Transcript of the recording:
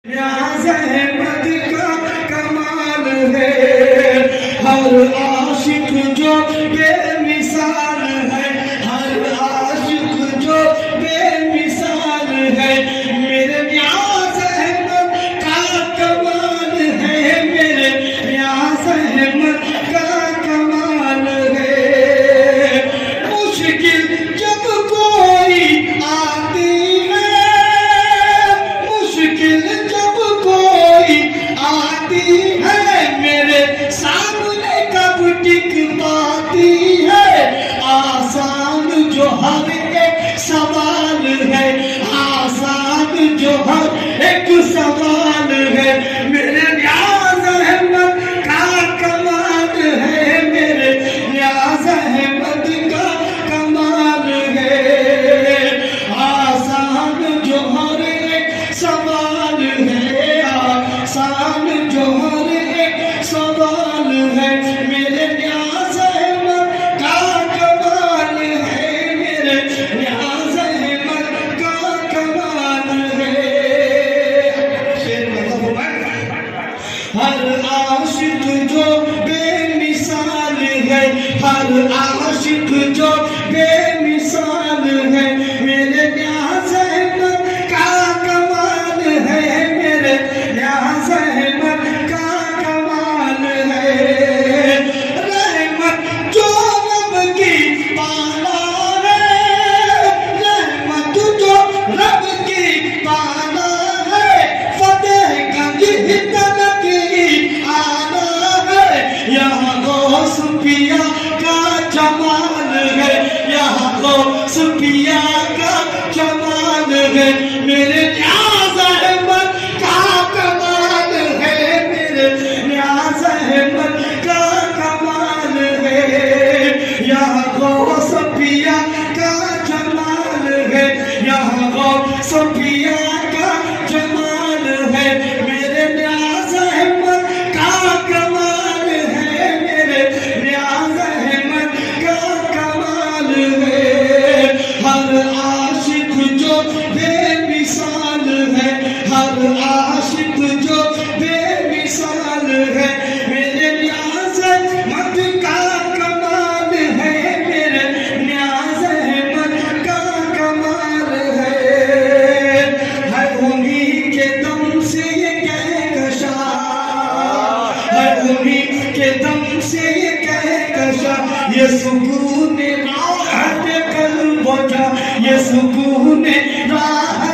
نیاز احمد کا کمال ہے، ہر عاشق جو بے مثال ہے، ہر عاشق جو بے مثال ہے، میرے نیاز احمد کا کمال ہے، میرے نیاز احمد کا کمال ہے۔ مشکل جب کوئی آتی ہے، مشکل جب کوئی آتی ہے، میرے سامنے کب ٹک پاتی ہے۔ آسان جو ہر ایک سوال ہے، آسان جو ہر ایک سوال ہے، میرے نیاز احمد کا کمال ہے، میرے نیاز احمد کا کمال ہے۔ آسان جو ہر ایک سوال ہے، آسان جو ہر ایک سوال ہے، میرے نیاز احمد کا کمال ہے، میرے نیاز احمد کا کمال ہے۔ شیر مطلب ہر عاشق جو بے مثال ہے، ہر عاشق جو بے مثال ہے، میرے نیاز احمد کا کمال ہے، میرے نیاز احمد کا کمال ہے۔ رحمت جو رب کی پالا ہے، رحمت جو رب کی پالا ہے، فتح گنج تلک آنا ہے، یہاں غوث پیا کا جمال ہے، یہاں غوث پیا کا جمال ہے، میرے نیاز احمد کا کمال ہے، میرے نیاز احمد کا کمال ہے۔ یہاں غوث پیا کا جمال ہے، یہاں غوث پیا کا جمال ہے، میرے نیاز احمد کا کمال ہے، میرے نیاز احمد کا کمال ہے۔ ہر عاشق جو بے مثال ہے، ہر عاشق جو بے مثال ہے، میرے نیاز احمد کا کمال ہے، میرے نیاز احمد کا کمال ہے۔ انہی کے دم سے یہ کہکشاں، انہی کے دم سے یہ کہکشاں، یہ سکون راحت قلب کا، یہ سکون راحت